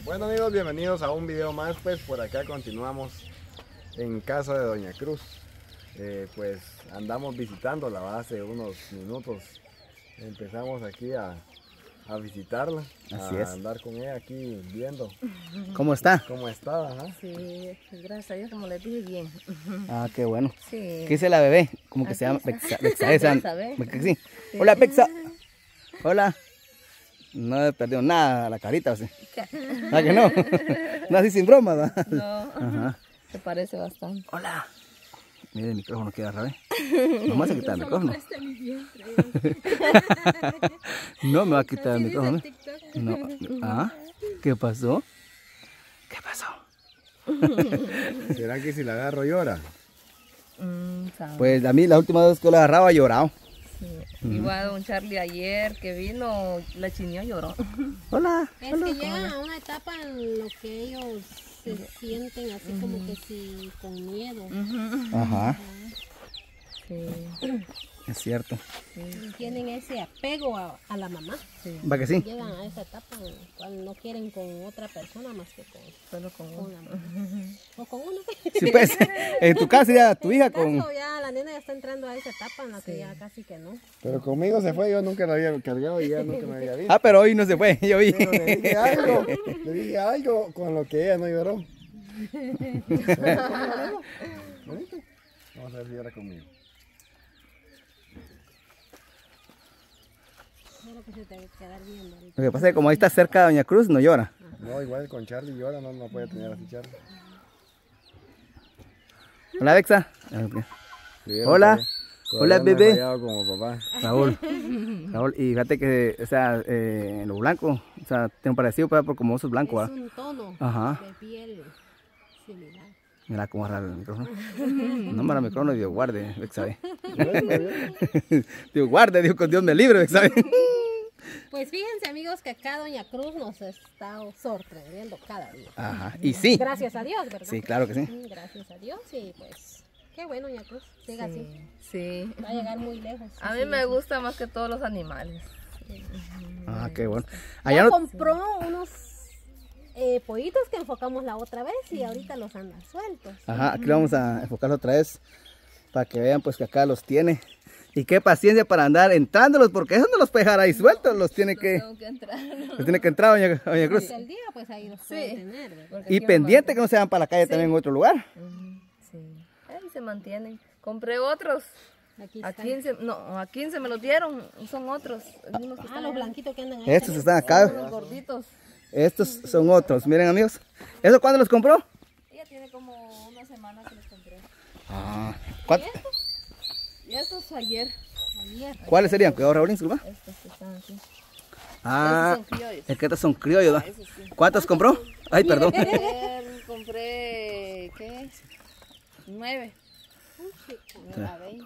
Bueno amigos, bienvenidos a un video más. Pues por acá continuamos en casa de Doña Cruz. Pues andamos visitándola hace unos minutos. Empezamos aquí a visitarla, Así a es. andar con ella aquí viendo ¿Cómo está? cómo está. Ajá. Sí, gracias a Dios, como les dije, bien. Ah, qué bueno. Sí. ¿Qué dice la bebé? Como que Aquí se llama está. Bexa. Esa. Bexabe. Sí. Hola, Bexa. Hola. No he perdido nada la carita, ¿o sí? ¿Ah, que no? No, así sin broma, ¿verdad? No, Ajá. se parece bastante. Hola. Mire el micrófono que agarra, ¿eh? No me vas a quitar el micrófono. No me va a quitar el micrófono. No. ¿Ah? ¿Qué pasó? ¿Qué pasó? ¿Será que si la agarro llora? Sabe. Pues a mí la última vez que lo agarraba llorado. Sí. Igual don Charlie ayer que vino, la chineó lloró. Hola. Es que llegan a una etapa en lo que ellos se sienten así como que si con miedo. Ajá, Sí, es cierto. Y tienen ese apego a la mamá. sí, ¿Va que sí? Llegan a esa etapa en la cual no quieren con otra persona más que solo con con uno. la mamá. O con uno. Sí, pues, en tu casa ya tu hija con... Caso, ya la nena ya está entrando a esa etapa en la que ya casi que no. Pero conmigo se fue, yo nunca la había cargado y ella nunca me había visto. Ah, pero hoy no se fue, yo vi. Pero le dije algo con lo que ella no lloró. Vamos a ver si llora conmigo. Espero que se te va a quedar viendo ahorita. Lo que pasa es que como ahí está cerca de Doña Cruz, no llora. No, igual con Charlie llora, no puede tener así Charlie. Hola, Bexa. Sí, Hola. todavía Hola, no he bebé. fallado como papá. Raúl. Raúl, y fíjate que, o sea, en lo blanco, o sea, tengo parecido, pero como vos sos blanco, Es ¿verdad? un tono Ajá. de piel similar. Mira cómo agarra el micrófono. No me agarra el micrófono, Dios guarde, Bexa. Dios guarde, Dios con Dios me libre, Bexa. Pues fíjense amigos que acá Doña Cruz nos está sorprendiendo cada día. Ajá, y sí. Gracias a Dios, ¿verdad? Sí, claro que sí. Gracias a Dios y pues qué bueno Doña Cruz, siga así. Sí. Va a llegar muy lejos. A mí me gusta más que todos los animales. Ah, qué bueno. Allá Allá no... compró unos pollitos que enfocamos la otra vez y ahorita los anda sueltos. Ajá, aquí vamos a enfocarlo otra vez para que vean pues que acá los tiene. Y qué paciencia para andar entrándolos, porque eso no los puede dejar ahí sueltos, los tiene que entrar. Doña Cruz. Hasta el día pues ahí los puede tener, ¿verdad? Porque Y aquí pendiente que no se van para la calle también en otro lugar. Sí. Ahí se mantienen. Compré otros. Aquí A está. 15, no, a 15 me los dieron. Son otros. Unos que están Los allá. blanquitos que andan ahí. Estos están acá. Unos gorditos. Estos son otros. Miren amigos. ¿Eso cuándo los compró? Ella tiene como una semana que los compré. Ah, Y estos ayer. ¿cuáles serían? Cuidado, Raúl, disculpa. Estos que están aquí. Ah, Esos son criollos. es que estos son criollos, ¿verdad? ¿Cuántos compró? Ay, perdón. Ayer compré, ¿qué? 9. A 20.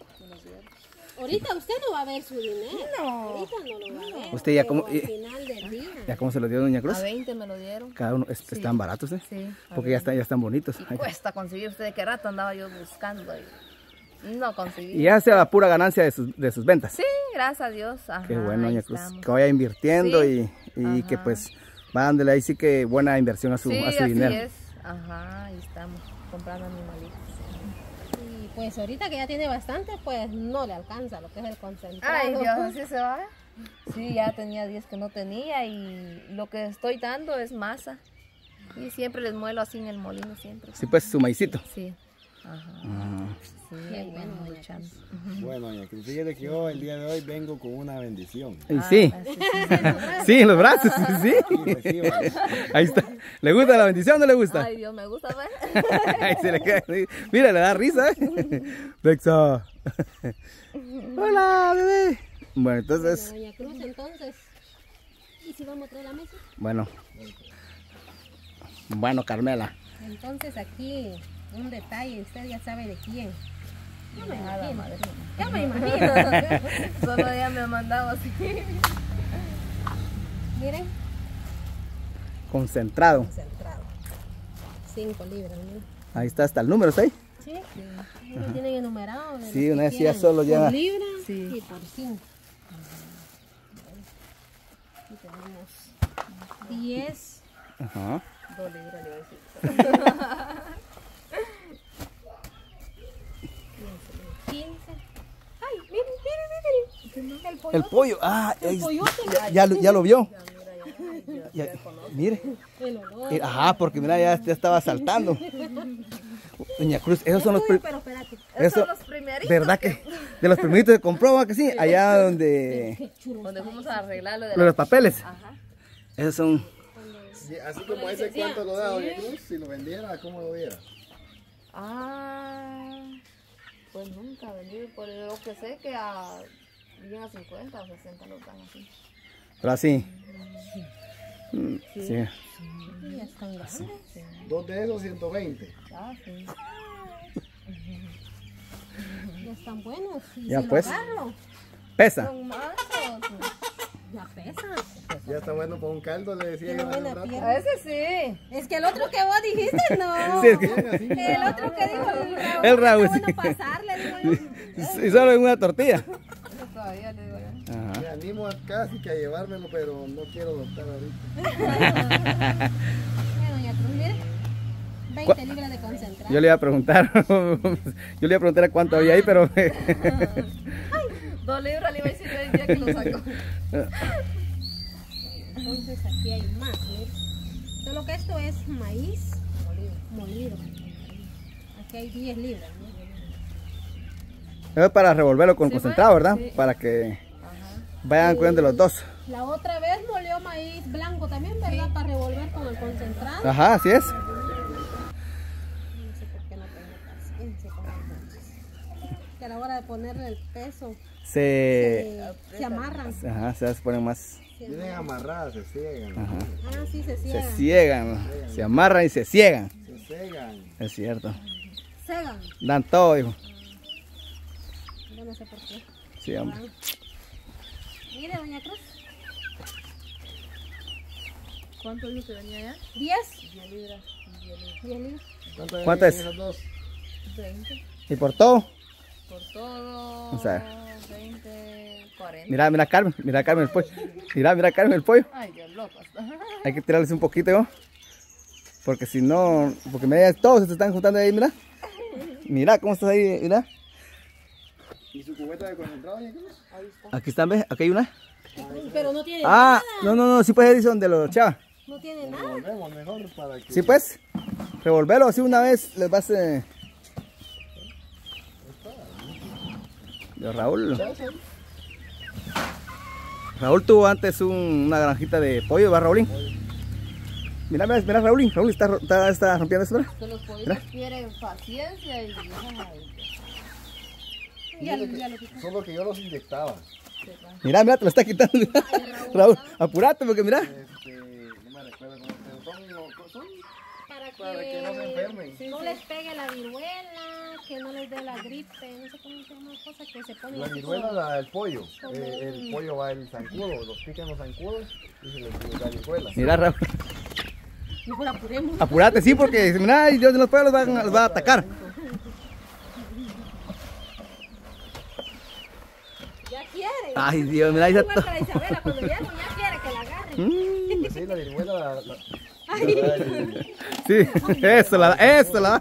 Ahorita usted no va a ver su dinero. No. Ahorita no lo va a ver. Usted ya pero como- al final del día. ¿Ya cómo se los dio Doña Cruz? A 20 me lo dieron. Cada uno están baratos, ¿eh? Sí. Porque ya están bonitos. Ay, Cuesta conseguir. ¿Usted de qué rato andaba yo buscando? Y no conseguí. y ya sea pura ganancia de sus ventas. Sí, gracias a Dios. Ajá, Qué bueno, ahí Doña Cruz. estamos. Que vaya invirtiendo Sí. y que Ajá. pues va dándole ahí sí que buena inversión a su, Sí, a su así dinero. es. Ajá, ahí estamos comprando animalitos. Y pues ahorita que ya tiene bastante, pues no le alcanza lo que es el concentrado. Ay, Dios, así se va. Sí, ya tenía 10 que no tenía y lo que estoy dando es masa. Y siempre les muelo así en el molino, siempre. Sí, pues su maicito. Sí. Ajá. Ah, Sí, ahí vamos luchando. Bueno, Doña Cruz, fíjate que yo el día de hoy vengo con una bendición. y sí, sí, en los brazos, sí. Sí, reciba. Ahí está. ¿Le gusta la bendición o no le gusta? Ay, Dios, me gusta ver. Ahí se le queda así. Mira, le da risa, ¿eh? Bexa. Hola, bebé. Bueno, entonces, Doña Cruz, entonces. ¿Y si vamos a traer la mesa? bueno. Bueno, Carmela. Entonces aquí un detalle, usted ya sabe de quién. Yo me Nada, imagino. madre. Yo me imagino. Solo ella me ha mandado así. Miren, Concentrado. concentrado. 5 libras, miren. Ahí está hasta el número, ¿está ahí? Sí, lo tienen enumerado. de Sí, los una que vez ya quieran, solo ya- por libra Sí. y por 5. Aquí tenemos 10 Ajá. 2 libras le voy a decir. 15. Ay, miren. El pollo. El pollo. Ah, El pollote. ya lo vio. Ya, mira, ya. Mire. El olor. Ajá, porque mira, ya estaba saltando. Doña Cruz, esos son los Pollo, pero espérate. Esos eso, son los primeritos. ¿verdad que? De los primeritos que compró, ¿va que sí? Allá donde Qué chulo. Donde fuimos a arreglar lo de los papeles. Ajá. Esos son. Sí, así como ese cuánto lo da Doña Cruz, si lo vendiera, ¿cómo lo diera? Pues nunca vendí, por lo que sé que bien a 50 o 60 lo dan así. Pero así. Sí. Ya están grandes. 2 de esos 120. Sí. Ya están buenos. Y Ya si pues. lo agarro, Pesa. Son mansos. ya pesa. Ya está bueno para un caldo, le decía Tiene yo hace un buena rato. piel. A ese sí. Es que el otro que vos dijiste, no. Sí, es que- Bien, así. El otro que dijo El Raúl, está sí. bueno pasarle, digo yo. Y solo en una tortilla. Eso todavía le digo yo. Ajá. Me animo casi que a llevármelo, pero no quiero adoptar ahorita. Mira, doña Cruz, mire. 20 libras de concentrado. Yo le iba a preguntar. Yo le iba a preguntar a cuánto había ahí, pero. 2 libras le iba a decir yo el día que lo sacó. Entonces aquí hay más, mire. Solo que esto es maíz molido. Aquí hay 10 libras, ¿no? Es para revolverlo con Sí, concentrado, pues, ¿verdad? sí. Para que Ajá. vayan cuidando los dos. La otra vez molió maíz blanco también, ¿verdad? Para revolver con el concentrado. Ajá, así es. No sé por qué no tengo paciencia con el que a la hora de ponerle el peso se amarran. Ajá, se ponen más. Vienen amarradas, se ciegan. Ajá. Ah, sí, se Se ciegan. ciegan, se amarran y se ciegan. Se cegan. Es cierto. Segan. Dan todo, hijo. Yo no sé por qué. Sí, hombre. Mire, doña Cruz. ¿Cuánto dijo que venía ya? 10. 10 libras. 10 libras. ¿Cuánto es? Esos dos? 20. ¿Y por todo? Por todo. O sea. 20, 40. Mira Carmen el pollo. Mira Carmen el pollo. Ay, Dios loco. Hay que tirarles un poquito, ¿no? Porque si no, porque mira, todos se están juntando ahí, mira. Mira cómo estás ahí, mira. ¿Y su cubeta de concentrado, Doña Cruz? Ahí está. Aquí están, ¿ves? Aquí hay una. Pero no tiene Ah, nada. no, sí pues Edison de los chavos. No tiene nada. Volvemos mejor para que... Sí pues, revolverlo así una vez, les vas Yo, Raúl tuvo antes una granjita de pollo, ¿va Raúlín? Mira Raúl está rompiendo esto, ¿verdad? Que los pollitos Mira. quieren paciencia y... ay, Ya lo quité. Solo que yo los inyectaba. Mira, te lo está quitando. Raúl, apurate porque mira. No me recuerdo cómo son Para para que no se enfermen. no les pegue la viruela, que no les dé la gripe, no sé cómo se llama la cosa que se pone La así viruela, como- el pollo. El pollo va el zancudo, los pican los zancudos y se les da viruela. Mira Raúl, Mejor apuremos. apurate, sí, porque mira, ay, Dios de los pueblos los va a atacar. Ya quiere. Ay, Dios, mira, ahí está Igual para Isabela, cuando llego ya quiere que la agarre. Pues sí, la viruela Sí, eso la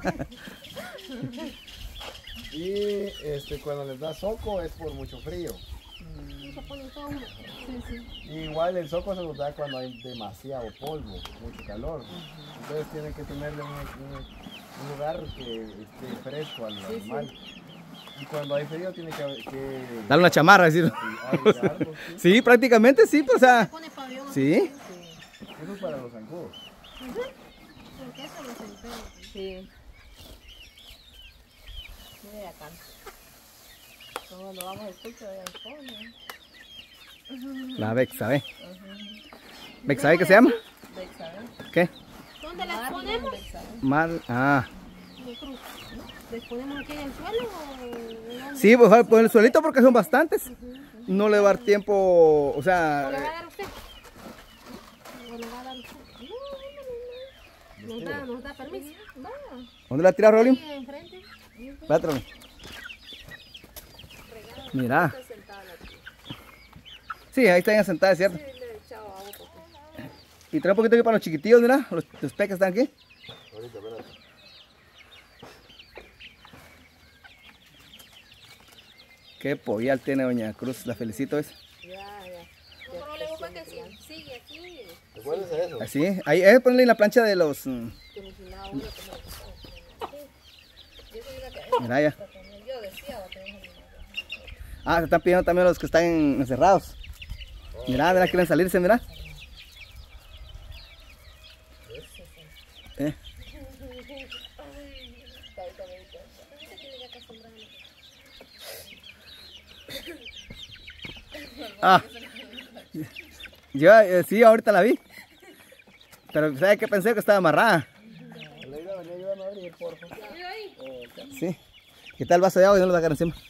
y cuando les da soco es por mucho frío. Y se ponen todo. Y igual el soco se los da cuando hay demasiado polvo, mucho calor. Entonces tienen que tenerle un lugar que esté fresco al animal. Y cuando hay frío tiene que Dale una chamarra, decir. abrigarlo, ¿sí? Sí, prácticamente sí, pues, o sea, Pone pabellón. sí. Eso es para los zancudos. Porque eso los enferma. Sí. Mire acá. Cuando vamos al piso de alcohol, ¿no? La Bexabe. ¿Bexabe qué se llama? Bexabe. ¿Qué? ¿Dónde las Marlon ponemos? Bexabe. Mal, De cruz. ¿Les ponemos aquí en el suelo o dónde? sí, pues por el suelito porque son bastantes. No le va a dar tiempo, o ¿O le va sea, a dar usted? ¿O le va a dar usted? No, nos da permiso. ¿dónde la tira Rolín? Aquí enfrente. Espérate, Rolín. Mira. Sí, ahí están sentadas, ¿cierto? Y trae un poquito aquí para los chiquitillos, mira, los peques están aquí. Ahorita, espérate. Qué pollal tiene doña Cruz, la felicito, ¿ves? Un problema fue que sigue aquí. ¿Te acuerdas de eso? Así, ahí, ponerle en la plancha de los... Mira ya. Yo decía, Ah, se están pidiendo también los que están encerrados. Mira, mira, quieren salirse, mira. Ah, yo sí, ahorita la vi. Pero ¿sabes qué? Pensé que estaba amarrada. Alegra, vení, ayúdame a abrir, por favor. Sí. ¿Qué tal el vaso de agua y no lo sacar encima?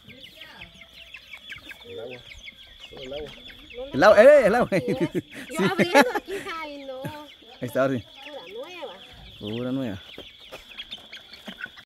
El agua. Solo el agua. El agua, el agua. Yo abriendo aquí, ay no. Ahí está, Orsi. Pura nueva. Pura nueva.